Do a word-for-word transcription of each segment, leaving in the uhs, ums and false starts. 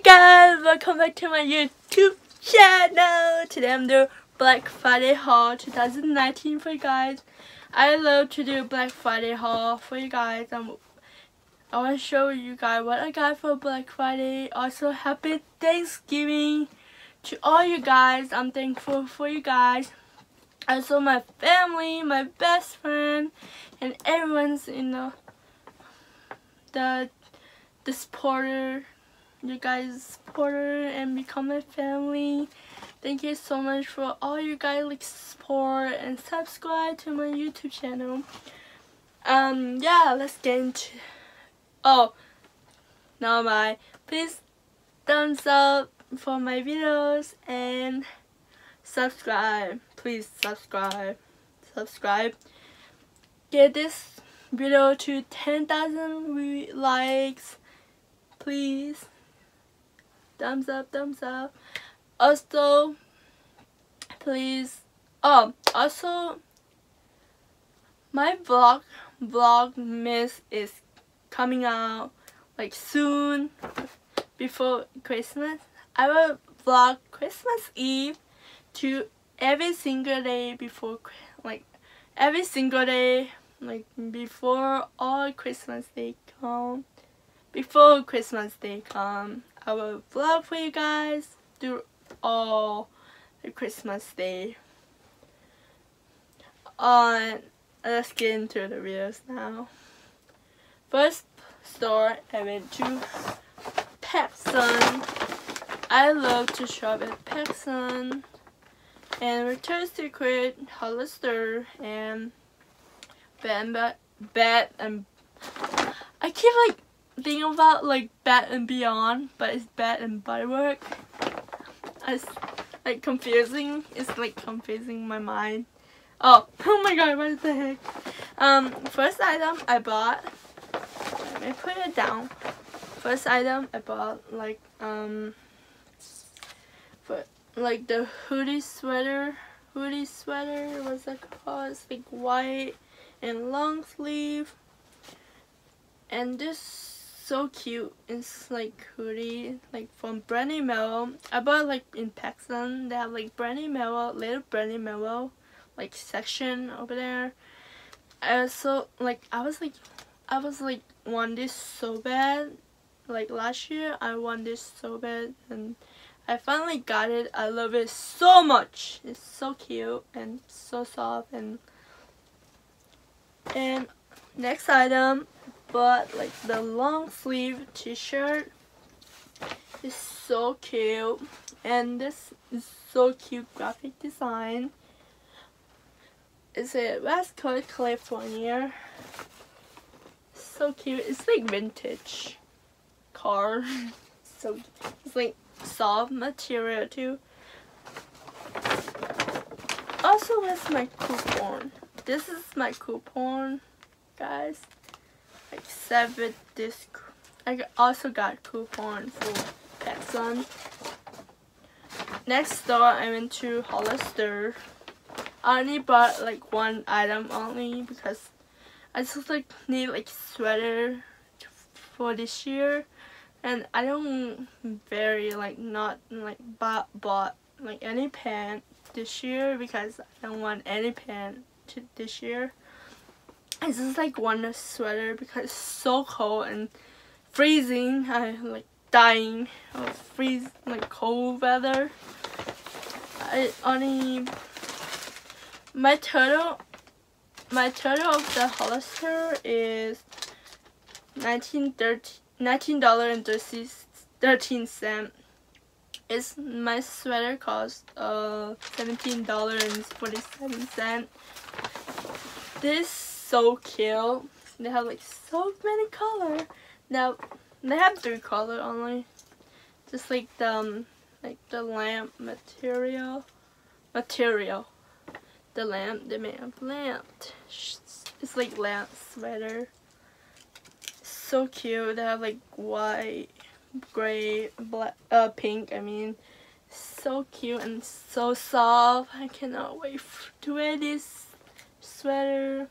guys, welcome back to my YouTube channel. Today I'm doing Black Friday haul twenty nineteen for you guys. I love to do Black Friday haul for you guys. I'm, I want to show you guys what I got for Black Friday. Also, happy Thanksgiving to all you guys. I'm thankful for you guys. Also, my family, my best friend, and everyone's in the the the supporter. You guys supporter and become my family. Thank you so much for all you guys like support and subscribe to my YouTube channel. Um yeah, let's get into oh no my please thumbs up for my videos and subscribe. Please subscribe. Subscribe. Get this video to ten thousand likes. Please. Thumbs up, thumbs up. Also, please. Oh, also, my vlog, vlogmas is coming out like soon before Christmas. I will vlog Christmas Eve to every single day before, like every single day, like before all Christmas Day come. Before Christmas Day come. I will vlog for you guys through all the Christmas Day. On let's get into the videos now. First store I went to PacSun. I love to shop at PacSun and Victoria's Secret, Hollister, and Bed Bed and I keep like thinking about like Bed and Beyond, but it's Bath and Body Works. It's like confusing. It's like confusing my mind. Oh, oh my god, what the heck? Um, first item I bought. Let me put it down. First item I bought like um, for like the hoodie sweater. Hoodie sweater. What's that called? It's like white and long sleeve. And this. So cute. It's like hoodie, like from Brandy Mellow. I bought like in PacSun. They have like Brandy Mellow, little Brandy Mellow, like section over there. I also like. I was like, I was like want this so bad. Like last year, I want this so bad, and I finally got it. I love it so much. It's so cute and so soft and and next item. But like the long sleeve t-shirt is so cute, and this is so cute graphic design. It's a West Coast, California. So cute. It's like vintage car. So it's like soft material too. Also, where's my coupon? This is my coupon, guys. Like seven disc. I also got coupon for PacSun. Next store I went to Hollister. I only bought like one item only because I just like need like sweater for this year, and I don't very like not like bought bought like any pant this year because I don't want any pant to this year. I just like want a sweater because it's so cold and freezing. I like dying of freeze like cold weather. I only my total my total of the Hollister is nineteen dollars and thirteen cents. It's my sweater cost uh seventeen dollars and forty-seven cents. This so cute. They have like so many colors. Now they have three colors only. Just like the um, like the lamp material, material. The lamp. They made of lamp. It's like lamp sweater. So cute. They have like white, gray, black, uh, pink. I mean, so cute and so soft. I cannot wait to wear this sweater.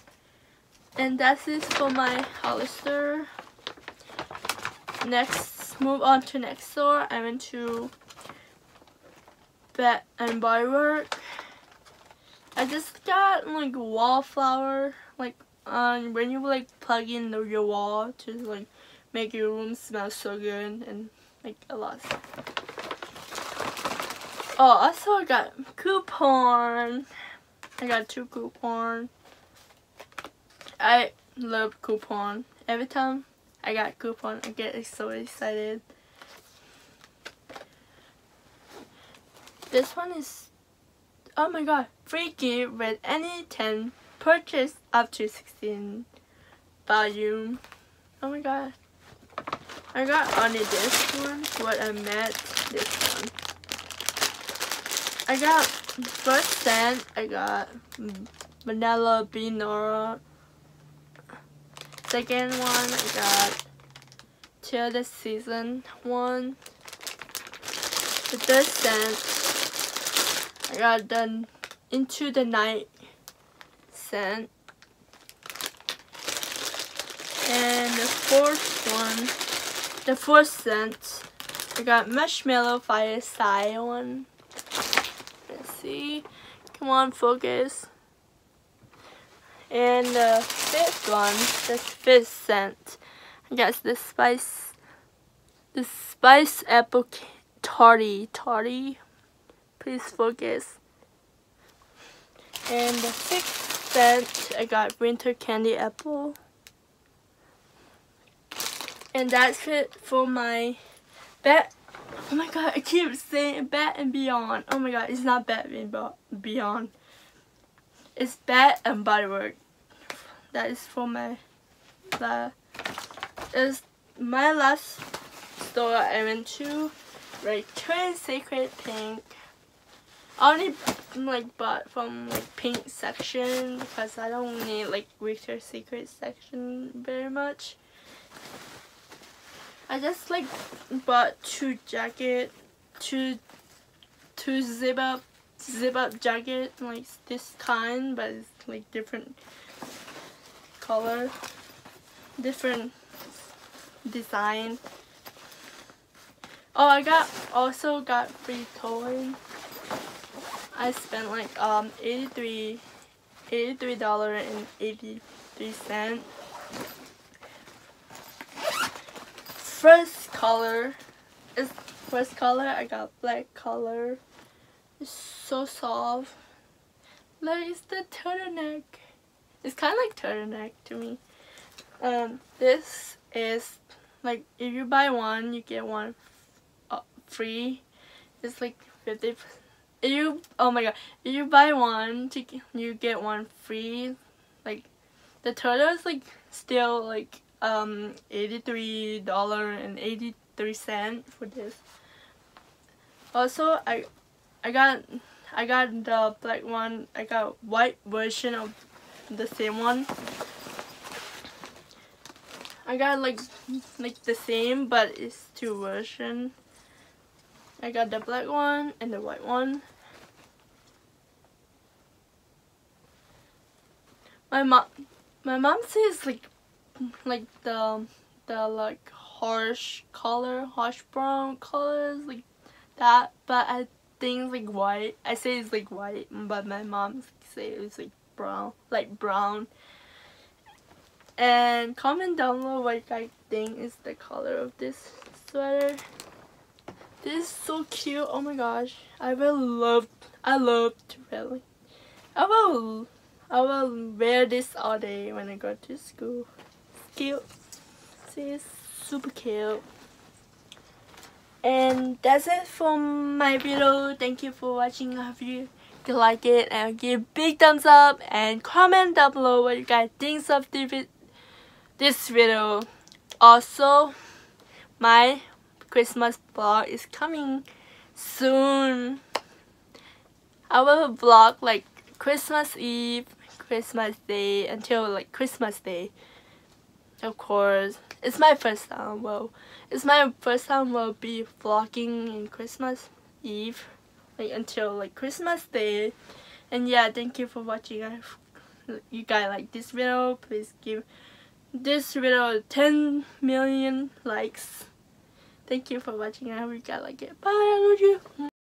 And that's it for my Hollister. Next let's move on to next store. I went to Bath and Body Works. I just got like wallflower, like um when you like plug in the, your wall to like make your room smell so good, and like a lot of stuff. Oh, also I got coupon. I got two coupon. I love coupon. Every time I got coupon, I get so excited. This one is, oh my god, free gift with any ten purchase up to sixteen volume. Oh my god. I got only this one, what I met this one. I got first scent, I got vanilla binaural. Second one, I got till the season one. The third scent, I got the into the night scent. And the fourth one, the fourth scent, I got marshmallow fireside one. Let's see, come on, focus. And the fifth one, the fifth scent, I guess the spice, the spice apple tarty, tarty. Please focus. And the sixth scent, I got winter candy apple. And that's it for my Bath. Oh my god, I keep saying Bath and Beyond. Oh my god, it's not Bath and Beyond. It's Bath and Body Works. That is for my la is my last store I went to. Victoria's Secret pink. I only like bought from like pink section because I don't need like Victoria's Secret section very much. I just like bought two jacket, two two zip up zip up jacket, like this kind, but it's like different color, different design. Oh, I got also got free toy. I spent like um eighty-three dollars and eighty-three cents. First color is first color. I got black color. It's so soft. Look, it's the turtleneck. It's kind of like turtleneck to me. Um, this is like if you buy one, you get one uh, free. It's like fifty. If you oh my god, if you buy one, you get one free. Like the turtle is like still like um eighty-three dollars and eighty-three cents for this. Also, I I got I got the black one. I got white version of the same one. I got like like the same, but it's two versions. I got the black one and the white one. My mom, my mom says like like the the like harsh color, harsh brown colors like that, but I think it's like white. I say it's like white, but my mom say it's like brown, like brown. And comment down below what you guys think is the color of this sweater. This is so cute. Oh my gosh, I will love. I love to really. I will. I will wear this all day when I go to school. It's cute. See, it's super cute. And that's it for my video. Thank you for watching. I hope you like it and give big thumbs up and comment down below what you guys think of this video. Also, my Christmas vlog is coming soon. I will vlog like Christmas Eve, Christmas Day until like Christmas Day. Of course, it's my first time. Well, it's my first time will be vlogging in Christmas Eve, like until like Christmas Day. And yeah, thank you for watching. If you guys like this video, please give this video ten million likes. Thank you for watching. I hope you guys like it. Bye. I love you.